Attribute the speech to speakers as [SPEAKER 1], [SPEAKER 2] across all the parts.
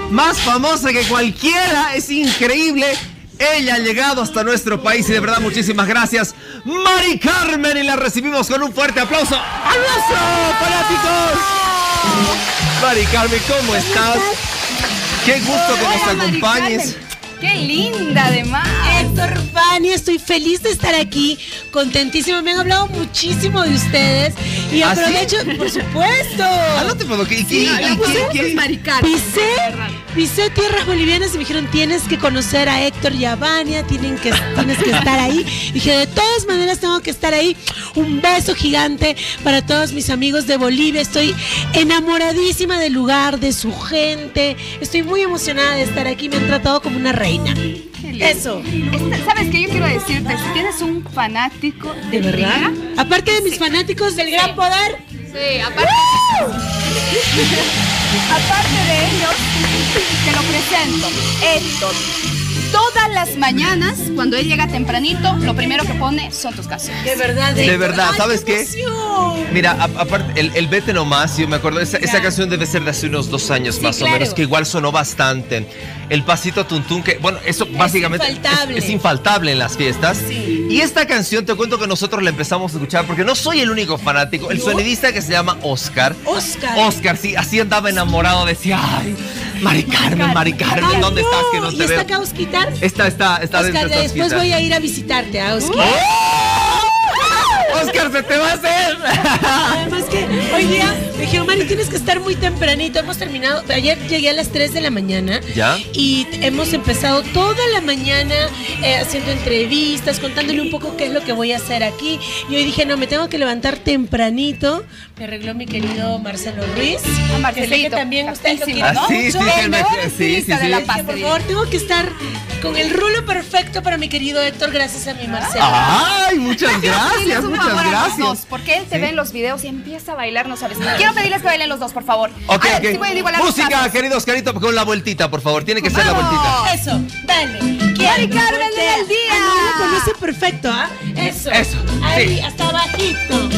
[SPEAKER 1] más famosa que cualquiera, es increíble. Ella ha llegado hasta nuestro país y de verdad muchísimas gracias, Mari Carmen, y la recibimos con un fuerte aplauso. ¡Aplauso, fanáticos! Mari Carmen, ¿cómo estás? Qué gusto que nos acompañes.
[SPEAKER 2] ¡Qué linda, además!
[SPEAKER 3] Héctor, Fanny, estoy feliz de estar aquí, contentísima. Me han hablado muchísimo de ustedes y aprovecho, ¿sí? Por supuesto.
[SPEAKER 1] No te puedo. ¿Quién
[SPEAKER 2] es Mari Carmen?
[SPEAKER 3] Pisé tierras bolivianas y me dijeron, tienes que conocer a Héctor y a Vania, tienes que estar ahí. Y dije, de todas maneras tengo que estar ahí. Un beso gigante para todos mis amigos de Bolivia. Estoy enamoradísima del lugar, de su gente. Estoy muy emocionada de estar aquí. Me han tratado como una reina. Eso.
[SPEAKER 2] ¿Sabes qué? Yo quiero decirte, si tienes un fanático
[SPEAKER 3] ¿de verdad? Aparte de mis fanáticos del Gran Poder.
[SPEAKER 2] Sí, aparte de ellos, te lo presento. Héctor, todas las mañanas, cuando él llega tempranito, lo primero que pone son tus canciones.
[SPEAKER 3] De verdad,
[SPEAKER 1] de verdad,
[SPEAKER 3] ¡ay,
[SPEAKER 1] ¿sabes qué?
[SPEAKER 3] Emoción!
[SPEAKER 1] Mira, aparte, el Vete Nomás, yo me acuerdo, esa canción debe ser de hace unos 2 años más o menos, que igual sonó bastante. El Pasito Tuntún, que bueno, eso básicamente es infaltable en las fiestas.
[SPEAKER 3] Sí.
[SPEAKER 1] Y esta canción, te cuento que nosotros la empezamos a escuchar, porque no soy el único fanático, el sonidista que se llama Oscar, sí, así andaba enamorado, decía, ay, Mari Carmen, ¿dónde estás? Que no te veo.
[SPEAKER 3] ¿Y está acá, Osquitar?
[SPEAKER 1] Está
[SPEAKER 3] Oscar,
[SPEAKER 1] dentro de
[SPEAKER 3] después voy a ir a visitarte, Oscar.
[SPEAKER 1] Oscar, se te va a hacer.
[SPEAKER 3] Además que hoy día me dijeron, Mari, tienes que estar muy tempranito. Hemos terminado, ayer llegué a las 3 de la mañana.
[SPEAKER 1] ¿Ya?
[SPEAKER 3] Y hemos empezado toda la mañana haciendo entrevistas, contándole un poco qué es lo que voy a hacer aquí. Y hoy dije, no, me tengo que levantar tempranito. Me arregló mi querido Marcelo Ruiz.
[SPEAKER 2] Marcelito,
[SPEAKER 3] que sé que también ustedes lo quieren,
[SPEAKER 1] ¿no? Sí,
[SPEAKER 2] el mejor estilista de la
[SPEAKER 3] pasta. Por favor, tengo que estar con el rulo perfecto para mi querido Héctor, gracias a mi Marcelo.
[SPEAKER 1] Ay, muchas gracias, muchas gracias.
[SPEAKER 2] Dos, porque él te ve en los videos y empieza a bailar, no sabes. Quiero pedirles que bailen los dos, por favor.
[SPEAKER 1] Ok.
[SPEAKER 2] Sí,
[SPEAKER 1] música, querido Oscarito, con la vueltita, por favor. Tiene que ser la vueltita.
[SPEAKER 3] Eso, dale.
[SPEAKER 2] Mari Carmen del día.
[SPEAKER 3] No lo conoce perfecto, ¿ah? Eso. Ahí, sí. Hasta abajito.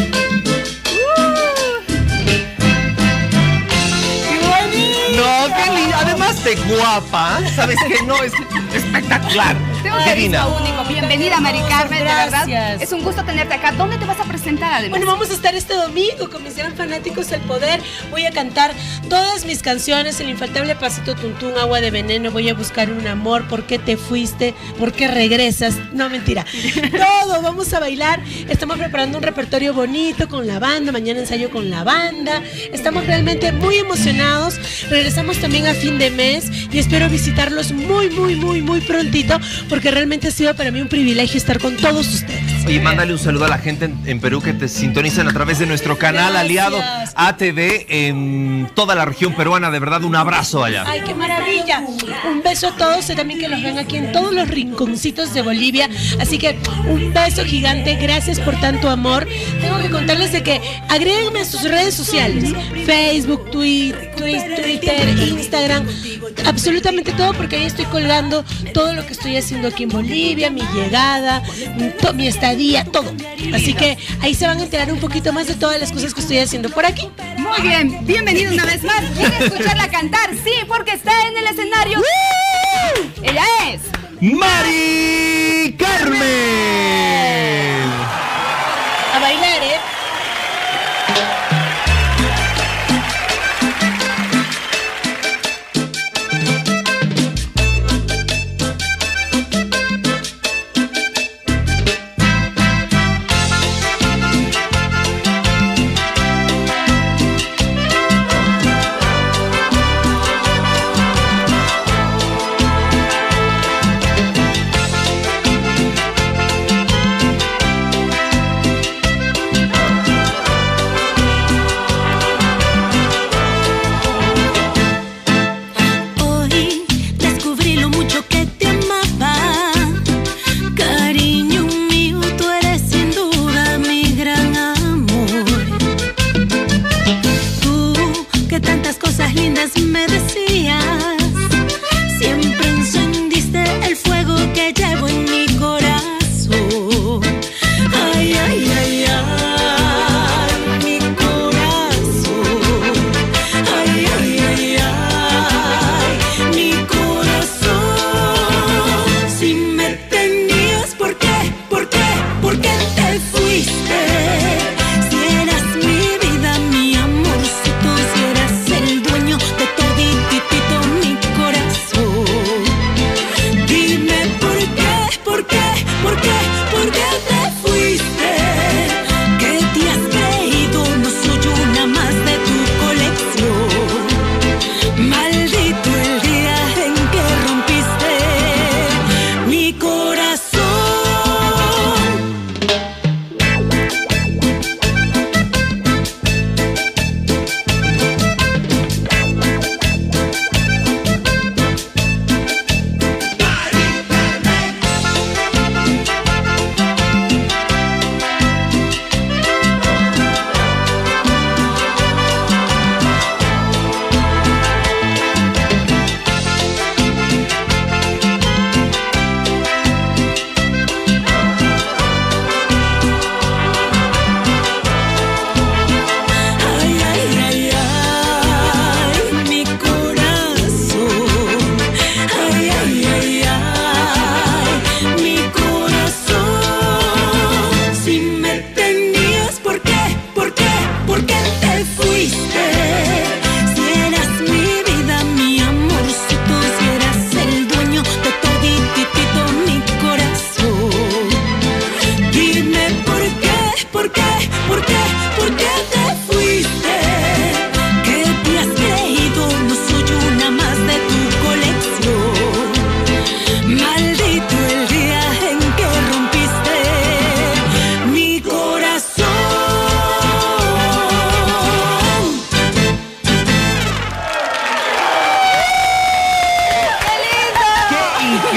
[SPEAKER 1] No, qué linda. Además de guapa, ¿sabes qué? No, es espectacular.
[SPEAKER 2] Tengo que decir único. Bienvenida, Mari Carmen,
[SPEAKER 3] gracias.
[SPEAKER 2] De verdad. Es un gusto tenerte acá. ¿Dónde te vas a presentar, además?
[SPEAKER 3] Bueno, vamos a estar este domingo con mis gran fanáticos del poder. Voy a cantar todas mis canciones, el infaltable Pasito Tuntún, Agua de Veneno, Voy a buscar un amor, ¿Por qué te fuiste? ¿Por qué regresas? No, mentira. Todo, vamos a bailar. Estamos preparando un repertorio bonito con la banda. Mañana ensayo con la banda. Estamos realmente muy emocionados. Regresamos también a fin de mes y espero visitarlos muy prontito, porque realmente ha sido para mí un privilegio estar con todos ustedes.
[SPEAKER 1] Oye, mándale un saludo a la gente en Perú que te sintonizan a través de nuestro canal aliado ATV en toda la región peruana. De verdad, un abrazo allá.
[SPEAKER 3] ¡Ay, qué maravilla! Un beso a todos y también que los ven aquí en todos los rinconcitos de Bolivia. Así que un beso gigante. Gracias por tanto amor. Tengo que contarles de que agréguenme a sus redes sociales. Facebook, Twitter, Instagram, absolutamente todo, porque ahí estoy colgando todo lo que estoy haciendo aquí en Bolivia, mi llegada, mi estadía, todo. Así que ahí se van a enterar un poquito más de todas las cosas que estoy haciendo por aquí.
[SPEAKER 2] Muy bien, bienvenido una vez más. ¿Quiere escucharla cantar? Sí, porque está en el escenario. Ella es
[SPEAKER 1] Mari Carmen.
[SPEAKER 3] A bailar, ¿eh?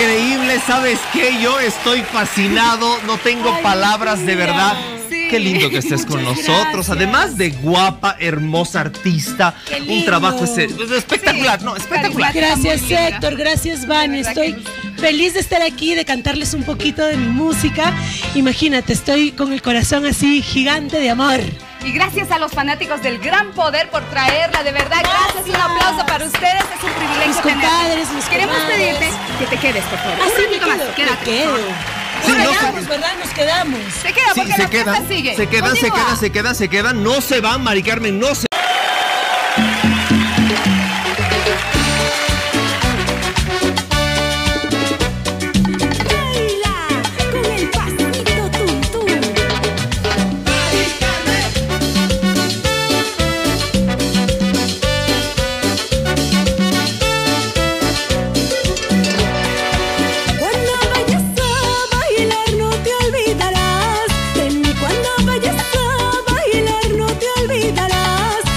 [SPEAKER 1] increíble, ¿sabes qué? Yo estoy fascinado, no tengo palabras de verdad.
[SPEAKER 2] Sí.
[SPEAKER 1] Qué lindo que estés con
[SPEAKER 3] Muchas
[SPEAKER 1] nosotros,
[SPEAKER 3] gracias.
[SPEAKER 1] además de guapa, hermosa artista,
[SPEAKER 3] Qué
[SPEAKER 1] un
[SPEAKER 3] lindo.
[SPEAKER 1] trabajo espectacular,
[SPEAKER 2] Sí.
[SPEAKER 1] ¿no? Espectacular.
[SPEAKER 3] Gracias,
[SPEAKER 2] Muy linda.
[SPEAKER 3] Héctor. Gracias, Van.
[SPEAKER 2] De verdad
[SPEAKER 3] Estoy
[SPEAKER 2] que
[SPEAKER 3] feliz de estar aquí, de cantarles un poquito de mi música. Imagínate, estoy con el corazón así gigante de amor.
[SPEAKER 2] Y gracias a los fanáticos del Gran Poder por traerla, de verdad, gracias. Un aplauso para ustedes, es un privilegio
[SPEAKER 3] Mis compadres,
[SPEAKER 2] tenerla.
[SPEAKER 3] mis
[SPEAKER 2] Queremos
[SPEAKER 3] comadres.
[SPEAKER 2] pedirte que te quedes, por favor.
[SPEAKER 3] Así
[SPEAKER 2] Un ratito más,
[SPEAKER 3] me
[SPEAKER 2] quédate.
[SPEAKER 3] quedo.
[SPEAKER 1] Sí,
[SPEAKER 3] Nos
[SPEAKER 1] no,
[SPEAKER 3] quedamos, ¿verdad? Nos quedamos.
[SPEAKER 2] Se queda,
[SPEAKER 1] Sí,
[SPEAKER 2] porque
[SPEAKER 1] se
[SPEAKER 2] la fiesta
[SPEAKER 1] quedan,
[SPEAKER 2] sigue.
[SPEAKER 1] se quedan, se quedan, no se van, Mari Carmen, no se
[SPEAKER 4] Baila con el pasito tum tum. Cuando vayas a bailar no te olvidarás de mí. Cuando vayas a bailar no te olvidarás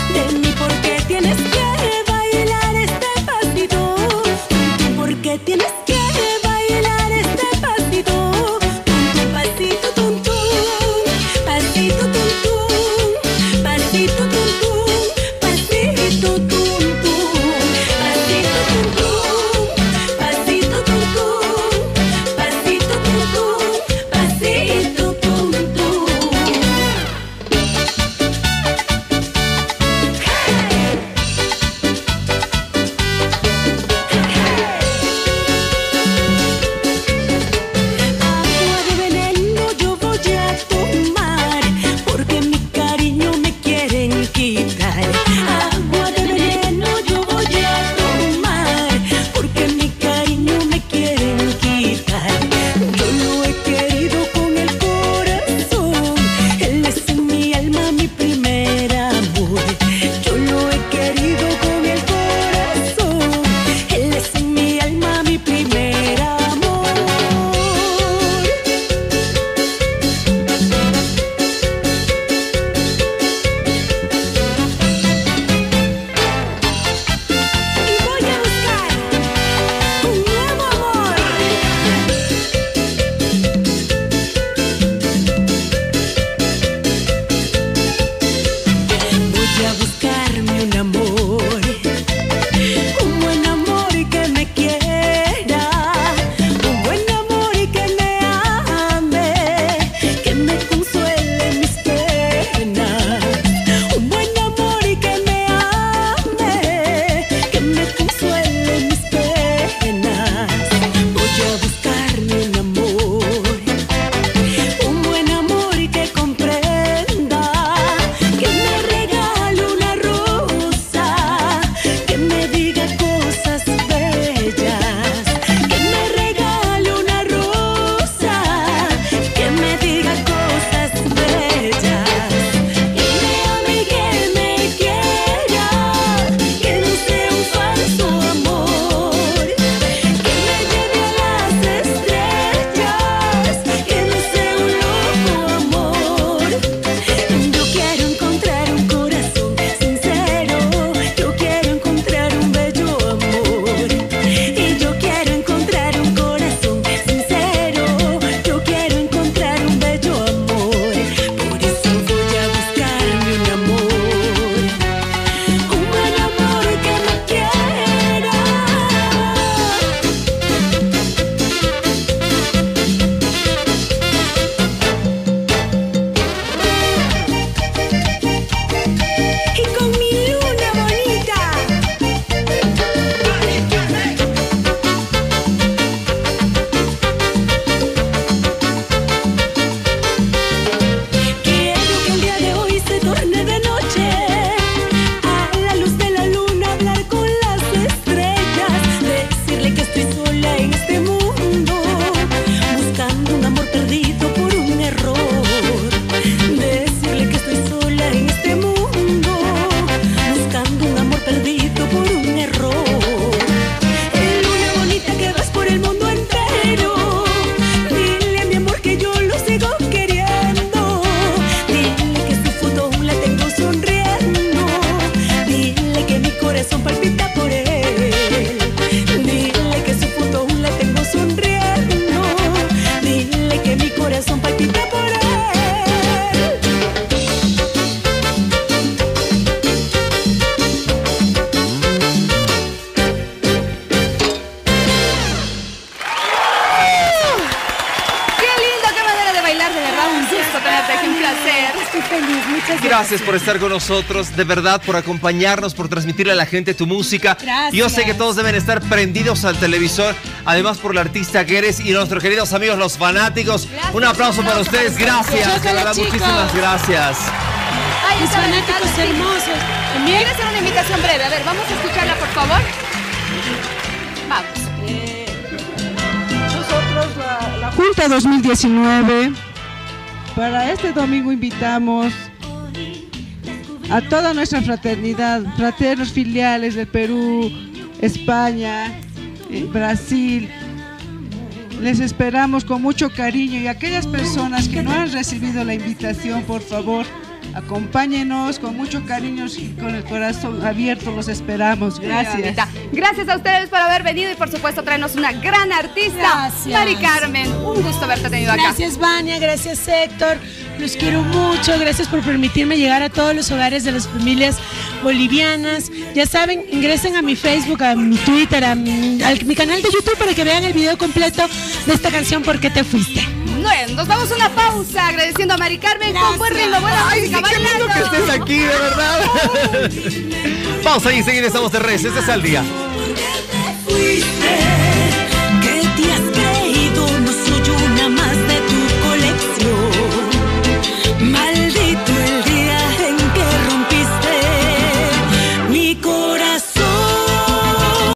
[SPEAKER 1] Gracias por estar con nosotros, de verdad, por acompañarnos, por transmitirle a la gente tu música.
[SPEAKER 3] Gracias.
[SPEAKER 1] Yo sé que todos deben estar prendidos al televisor, además por la artista que eres y nuestros queridos amigos, los fanáticos.
[SPEAKER 2] Gracias,
[SPEAKER 1] Un aplauso para ustedes, gracias, de
[SPEAKER 3] Chócala,
[SPEAKER 1] verdad,
[SPEAKER 3] chicos.
[SPEAKER 1] muchísimas gracias.
[SPEAKER 2] Ahí
[SPEAKER 3] Mis
[SPEAKER 2] está,
[SPEAKER 3] fanáticos
[SPEAKER 2] Alejandro, sí.
[SPEAKER 3] hermosos. También.
[SPEAKER 2] Quiero hacer una invitación breve. A ver, vamos a escucharla, por favor. Vamos.
[SPEAKER 5] Nosotros, la Junta 2019, para este domingo invitamos a toda nuestra fraternidad, fraternos filiales de Perú, España, Brasil. Les esperamos con mucho cariño y aquellas personas que no han recibido la invitación, por favor, acompáñenos con mucho cariño y con el corazón abierto, los esperamos. Gracias.
[SPEAKER 2] Gracias a ustedes por haber venido y por supuesto traernos una gran artista,
[SPEAKER 3] Gracias.
[SPEAKER 2] Mari Carmen. Un gusto haberte tenido acá.
[SPEAKER 3] Gracias, Vania, gracias, Héctor. Los quiero mucho. Gracias por permitirme llegar a todos los hogares de las familias bolivianas. Ya saben, ingresen a mi Facebook, a mi Twitter, a mi canal de YouTube para que vean el video completo de esta canción ¿Por qué te fuiste?
[SPEAKER 2] Bueno, nos vamos a una pausa agradeciendo a Mari Carmen con buen ritmo, buena
[SPEAKER 1] Ay,
[SPEAKER 2] música,
[SPEAKER 1] qué lindo
[SPEAKER 2] bailando.
[SPEAKER 1] que estés aquí, de verdad. Vamos ahí, enseguida estamos de res, este es el día.